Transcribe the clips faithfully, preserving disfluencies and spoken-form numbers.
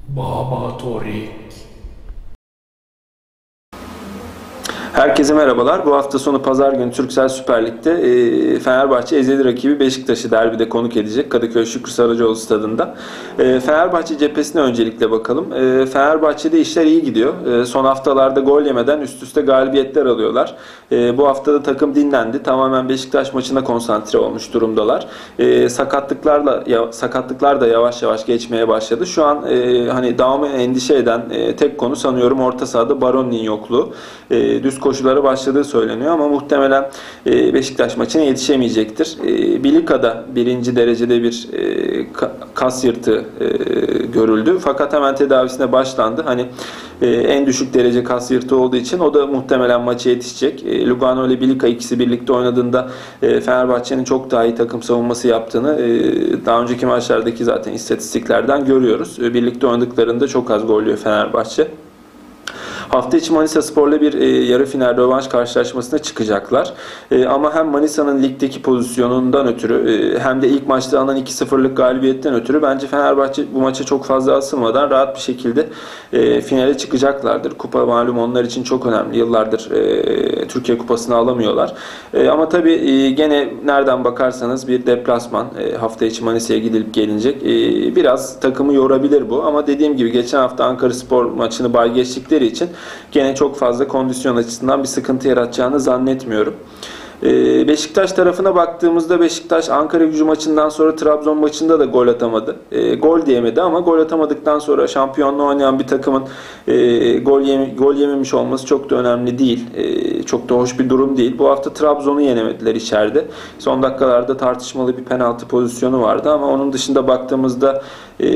Baba Torik. Herkese merhabalar. Bu hafta sonu Pazar günü Turkcell Süper Lig'de e, Fenerbahçe ezeli rakibi Beşiktaş'ı derbide konuk edecek Kadıköy Şükrü Saracoğlu stadında. E, Fenerbahçe cephesine öncelikle bakalım. E, Fenerbahçe'de işler iyi gidiyor. E, son haftalarda gol yemeden üst üste galibiyetler alıyorlar. E, bu haftada takım dinlendi. Tamamen Beşiktaş maçına konsantre olmuş durumdalar. E, sakatlıklarla ya, sakatlıklar da yavaş yavaş geçmeye başladı. Şu an e, hani devamı endişe eden e, tek konu sanıyorum orta sahada Baroni'nin yokluğu. E, düz koşulara başladığı söyleniyor ama muhtemelen Beşiktaş maçına yetişemeyecektir. Bilika'da birinci derecede bir kas yırtığı görüldü. Fakat hemen tedavisine başlandı. Hani en düşük derece kas yırtığı olduğu için o da muhtemelen maça yetişecek. Lugano ile Bilika ikisi birlikte oynadığında Fenerbahçe'nin çok daha iyi takım savunması yaptığını daha önceki maçlardaki zaten istatistiklerden görüyoruz. Birlikte oynadıklarında çok az gol yiyor Fenerbahçe. Hafta içi Manisa Spor'la bir e, yarı final rövanş karşılaşmasına çıkacaklar. E, ama hem Manisa'nın ligdeki pozisyonundan ötürü e, hem de ilk maçta alınan iki sıfırlık galibiyetten ötürü bence Fenerbahçe bu maça çok fazla asılmadan rahat bir şekilde e, finale çıkacaklardır. Kupa malum onlar için çok önemli. Yıllardır e, Türkiye Kupası'nı alamıyorlar. E, ama tabii e, gene nereden bakarsanız bir deplasman e, hafta içi Manisa'ya gidilip gelinecek. E, biraz takımı yorabilir bu ama dediğim gibi geçen hafta Ankaraspor maçını bay geçtikleri için gene çok fazla kondisyon açısından bir sıkıntı yaratacağını zannetmiyorum. Beşiktaş tarafına baktığımızda Beşiktaş Ankaragücü maçından sonra Trabzon maçında da gol atamadı. E, gol diyemedi ama gol atamadıktan sonra şampiyonluğu oynayan bir takımın e, gol, yeme, gol yememiş olması çok da önemli değil. E, çok da hoş bir durum değil. Bu hafta Trabzon'u yenemediler içeride. Son dakikalarda tartışmalı bir penaltı pozisyonu vardı ama onun dışında baktığımızda e,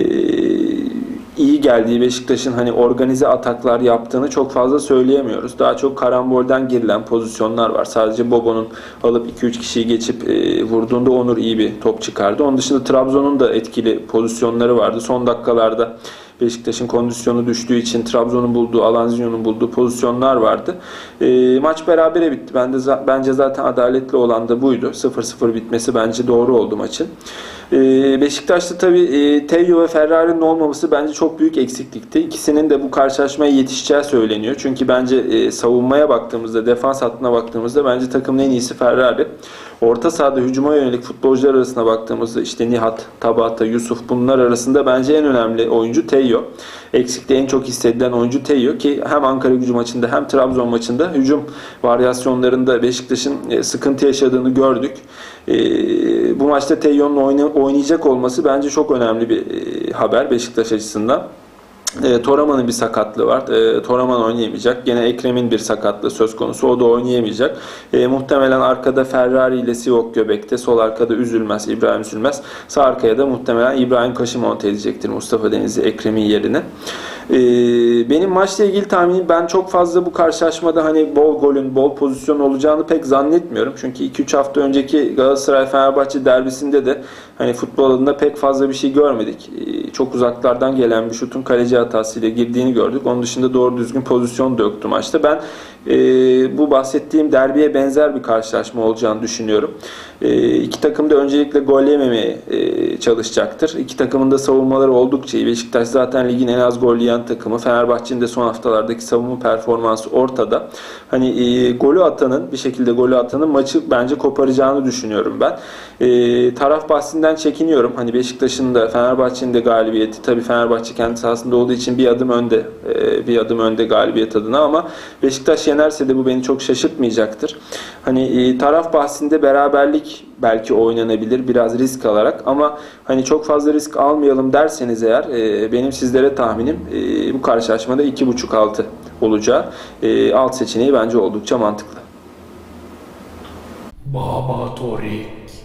iyi geldiği Beşiktaş'ın hani organize ataklar yaptığını çok fazla söyleyemiyoruz. Daha çok karambolden girilen pozisyonlar var. Sadece Bobo'nun alıp iki üç kişiyi geçip e, vurduğunda Onur iyi bir top çıkardı. Onun dışında Trabzon'un da etkili pozisyonları vardı. Son dakikalarda Beşiktaş'ın kondisyonu düştüğü için Trabzon'un bulduğu, Alanzinho'nun bulduğu pozisyonlar vardı. E, maç berabere bitti. Ben de bence zaten adaletli olan da buydu. sıfır sıfır bitmesi bence doğru oldu maçın. E, Beşiktaş'ta tabii e, Tevyo ve Ferrari'nin olmaması bence çok büyük eksiklikti. İkisinin de bu karşılaşmaya yetişeceği söyleniyor. Çünkü bence e, savunmaya baktığımızda, defans hattına baktığımızda bence takımın en iyisi Ferrari. Orta sahada hücuma yönelik futbolcular arasına baktığımızda işte Nihat, Tabata, Yusuf bunlar arasında bence en önemli oyuncu Tevyo. Eksikte en çok hissedilen oyuncu Tevyo ki hem Ankaragücü maçında hem Trabzon maçında hücum varyasyonlarında Beşiktaş'ın sıkıntı yaşadığını gördük. Bu maçta Tevyo'nun oynayacak olması bence çok önemli bir haber Beşiktaş açısından. E, Toraman'ın bir sakatlığı var. E, Toraman oynayamayacak. Gene Ekrem'in bir sakatlığı söz konusu. O da oynayamayacak. E, muhtemelen arkada Ferrari ile Sivok göbekte. Sol arkada Üzülmez, İbrahim Üzülmez. Sağ arkaya da muhtemelen İbrahim Kaşı monte edecektir Mustafa Denizli Ekrem'in yerine. E, benim maçla ilgili tahminim ben çok fazla bu karşılaşmada hani bol golün, bol pozisyon olacağını pek zannetmiyorum. Çünkü iki üç hafta önceki Galatasaray-Fenerbahçe derbisinde de hani futbol adında pek fazla bir şey görmedik. E, çok uzaklardan gelen bir şutun kaleci hatasıyla girdiğini gördük. Onun dışında doğru düzgün pozisyon da yoktu maçta. Ben e, bu bahsettiğim derbiye benzer bir karşılaşma olacağını düşünüyorum. E, iki takım da öncelikle gol yememeye e, çalışacaktır. İki takımın da savunmaları oldukça iyi. Beşiktaş zaten ligin en az gol yiyen takımı. Fenerbahçe'nin de son haftalardaki savunma performansı ortada. Hani e, golü atanın bir şekilde golü atanın maçı bence koparacağını düşünüyorum ben. E, taraf bahsinden çekiniyorum. Hani Beşiktaş'ın da Fenerbahçe'nin de galibiyeti tabii Fenerbahçe kendi sahasında olduğu için bir adım önde bir adım önde galibiyet adına ama Beşiktaş yenerse de bu beni çok şaşırtmayacaktır. Hani taraf bahsinde beraberlik belki oynanabilir biraz risk alarak ama hani çok fazla risk almayalım derseniz eğer benim sizlere tahminim bu karşılaşmada iki buçuk altı olacağı. Alt seçeneği bence oldukça mantıklı. Baba Torik.